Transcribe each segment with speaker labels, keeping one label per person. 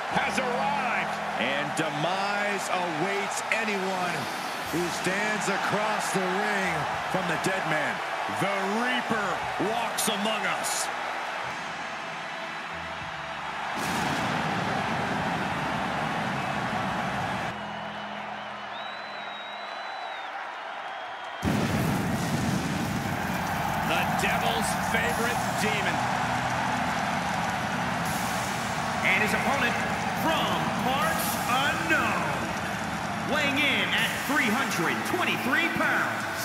Speaker 1: has arrived.
Speaker 2: And demise awaits anyone who stands across the ring from the dead man. The Reaper walks among us. The Devil's favorite demon.
Speaker 3: And his opponent from parts unknown, weighing in at 323 pounds,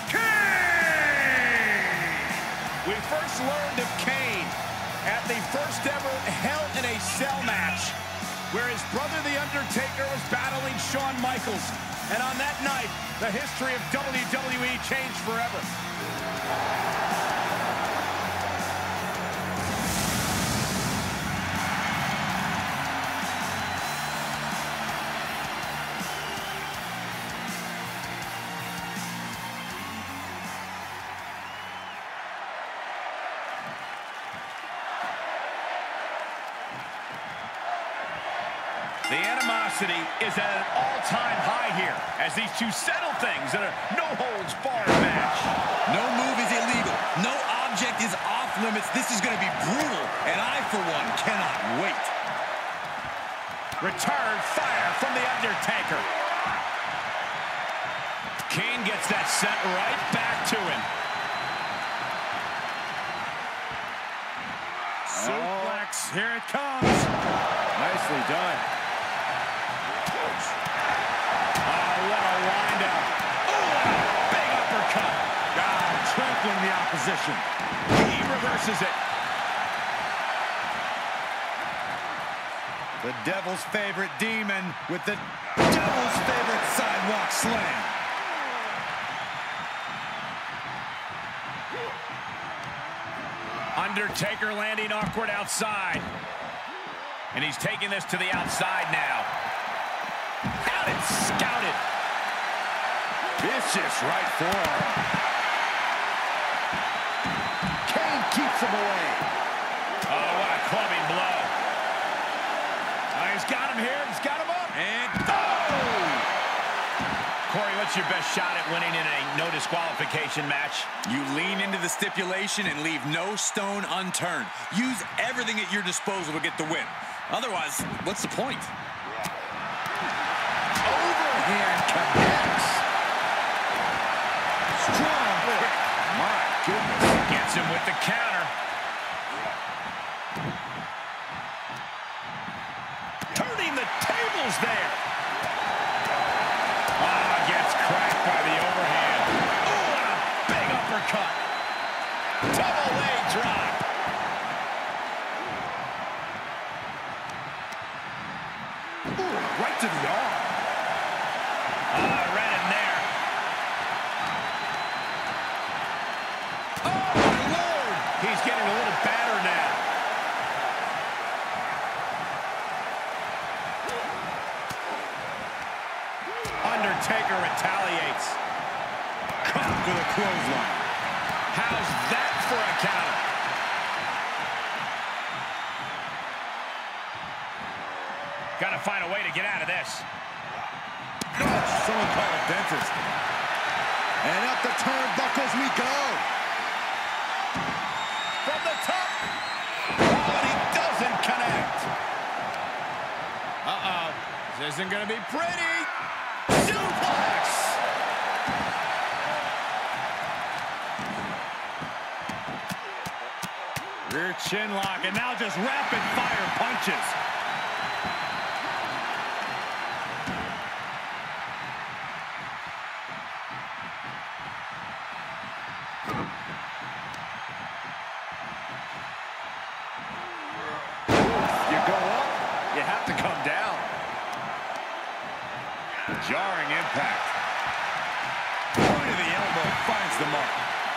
Speaker 3: Kane!
Speaker 1: We first learned of Kane at the first ever Hell in a Cell match, where his brother The Undertaker was battling Shawn Michaels. And on that night, the history of WWE changed forever. The animosity is at an all-time high here as these two settle things in a no-holds-barred match.
Speaker 2: No move is illegal. No object is off limits. This is going to be brutal, and I, for one, cannot wait.
Speaker 1: Return fire from The Undertaker. Kane gets that sent right back to him.
Speaker 2: Suplex, here it comes. Nicely done.
Speaker 1: What a windup. Oh, big uppercut.
Speaker 2: Trampling the opposition.
Speaker 1: He reverses it.
Speaker 2: The Devil's favorite demon with the Devil's favorite sidewalk slam.
Speaker 1: Undertaker landing awkward outside. And he's taking this to the outside now. Had it scouted.
Speaker 2: Vicious right forearm. Kane keeps him away.
Speaker 1: Oh, what a clubbing blow. He's got him here. He's got him up.
Speaker 2: And
Speaker 1: oh! Corey, what's your best shot at winning in a no disqualification match?
Speaker 2: you lean into the stipulation and leave no stone unturned. Use everything at your disposal to get the win. Otherwise, what's the point? Overhand connects. Strong kick. My goodness.
Speaker 1: Gets him with the counter. Turning the tables there. Gets cracked by the overhand. Oh, and a big uppercut. Double leg drop.
Speaker 2: Ooh, right to the arm.
Speaker 1: Right in there. Oh, my Lord. He's getting a little battered now. Undertaker retaliates.
Speaker 2: Caught with a clothesline.
Speaker 1: How's that for a counter? Got to find a way to get out of this.
Speaker 2: Someone call a dentist. And up the turnbuckles we go.
Speaker 1: From the top. Oh, and he doesn't connect.
Speaker 2: This isn't going to be pretty.
Speaker 1: Suplex.
Speaker 2: Rear chin lock, and now just rapid fire punches. You go up, you have to come down. Jarring impact. Point of the elbow finds the mark.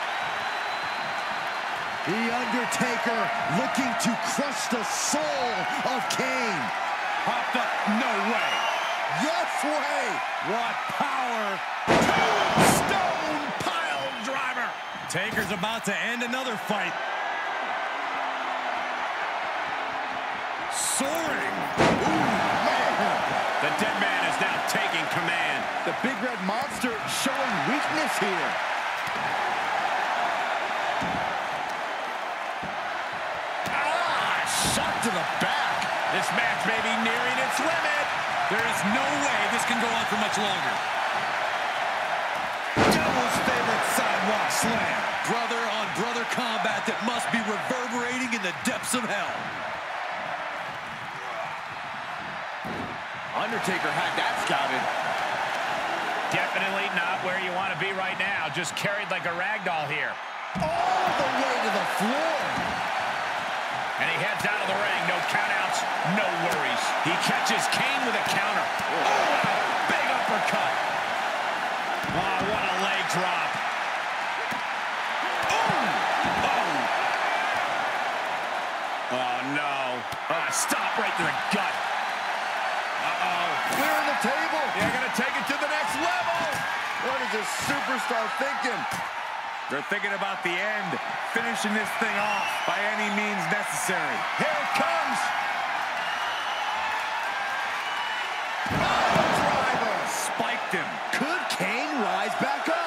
Speaker 2: The Undertaker looking to crush the soul of Kane. Popped up, no way. Yes way. What power.
Speaker 1: Stone pile driver.
Speaker 2: Taker's about to end another fight. Soaring. Ooh.
Speaker 1: Dead Man is now taking command.
Speaker 2: The Big Red Monster showing weakness here. Shot to the back.
Speaker 1: This match may be nearing its limit.
Speaker 4: There is no way this can go on for much longer.
Speaker 2: Devil's favorite sidewalk slam.
Speaker 4: Brother-on-brother combat that must be reverberating in the depths of hell.
Speaker 2: Undertaker had that scouted.
Speaker 1: Definitely not where you want to be right now. Just carried like a rag doll here.
Speaker 2: All the way to the floor.
Speaker 1: And he heads out of the ring. No countouts, no worries. He catches Kane with a counter. Oh, big uppercut. Oh, what a leg drop. Oh, no. Stop right to the gut.
Speaker 2: Clearing the table.
Speaker 1: They're going to take it to the next level.
Speaker 2: What is this superstar thinking?
Speaker 4: They're thinking about the end, finishing this thing off by any means necessary.
Speaker 1: Here it comes.
Speaker 2: Driver.
Speaker 4: Spiked him.
Speaker 2: Could Kane rise back up?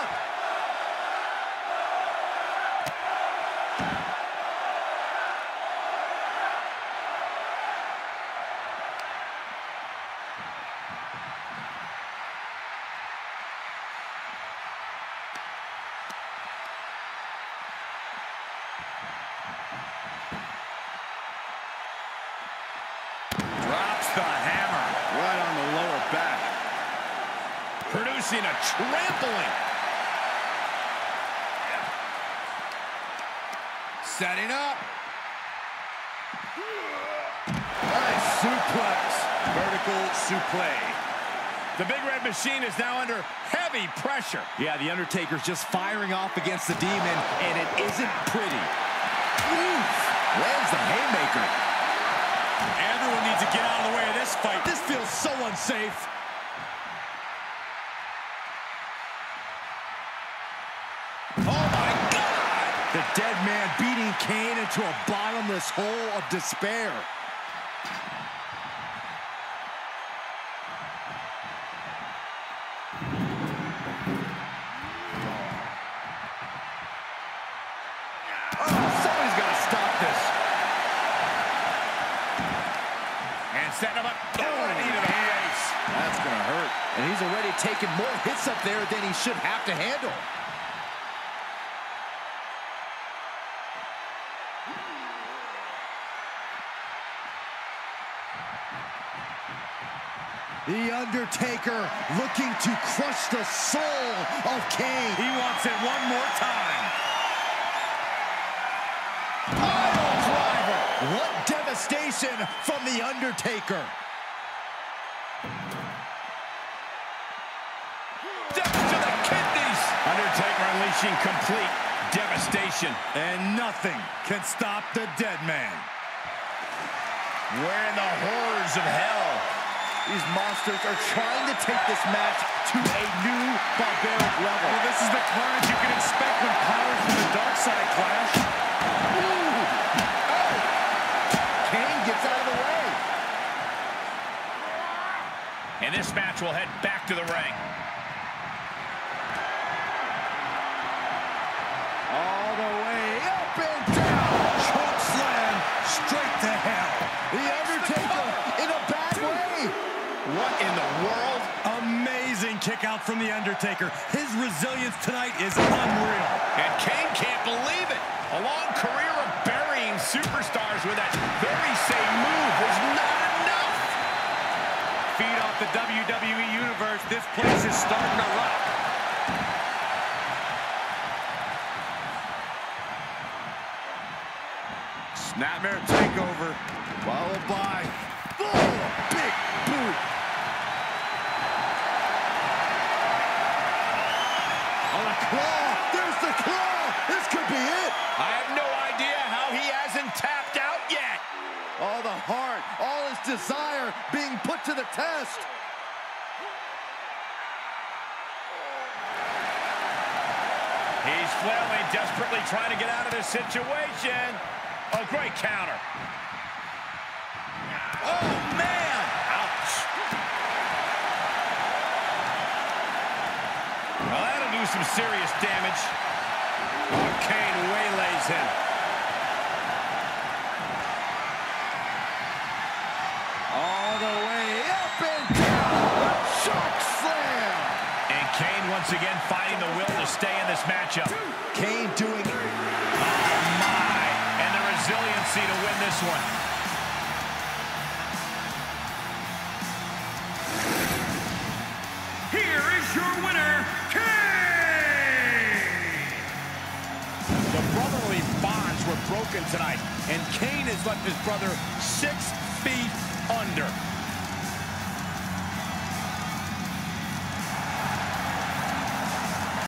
Speaker 4: Drops the hammer.
Speaker 2: Right on the lower back.
Speaker 1: Producing a trampling.
Speaker 2: Setting up. Nice suplex. Vertical suplex.
Speaker 1: The Big Red Machine is now under heavy pressure.
Speaker 4: Yeah, the Undertaker's just firing off against the Demon, and it isn't pretty.
Speaker 2: Oof. Lands the haymaker.
Speaker 4: Everyone needs to get out of the way of this fight.
Speaker 2: This feels so unsafe.
Speaker 1: Oh, my God!
Speaker 2: The Dead Man beating Kane into a bottomless hole of despair. Somebody's got to stop this.
Speaker 1: And setting him up. Oh, knee to the face.
Speaker 2: That's going to hurt. And he's already taken more hits up there than he should have to handle. The Undertaker looking to crush the soul of Kane.
Speaker 4: He wants it one more time.
Speaker 2: Pile driver. What devastation from The Undertaker.
Speaker 1: Death to the kidneys. Undertaker unleashing complete devastation.
Speaker 2: And nothing can stop the Dead Man.
Speaker 1: We're in the horrors of hell.
Speaker 2: These monsters are trying to take this match to a new barbaric level.
Speaker 4: Well, this is the carnage you can expect when powers from the dark side clash.
Speaker 2: Ooh. Oh. Kane gets out of the way.
Speaker 1: And this match will head back to the ring.
Speaker 2: All the way up and down. Choke slam straight to hell. The Undertaker in a bad way.
Speaker 1: What in the world?
Speaker 4: Amazing kick out from The Undertaker. His resilience tonight is unreal.
Speaker 1: And Kane can't believe it. A long career of burying superstars with that very same move was not enough.
Speaker 4: Feed off the WWE Universe. This place is starting to rock.
Speaker 2: Snapmare takeover. Followed by big boot. On a claw. There's the claw. This could be it.
Speaker 1: I have no idea how he hasn't tapped out yet.
Speaker 2: All the heart, all his desire being put to the test.
Speaker 1: He's flailing, desperately trying to get out of this situation. Oh, great counter. Oh, man. Ouch. some serious damage. Oh, Kane waylays him.
Speaker 2: All the way up and down. Choke slam.
Speaker 1: And Kane once again finding the will to stay in this matchup.
Speaker 2: Kane doing it.
Speaker 1: Oh, my. And the resiliency to win this one.
Speaker 3: Here is your winner, Kane!
Speaker 1: The brotherly bonds were broken tonight, and Kane has left his brother 6 feet under.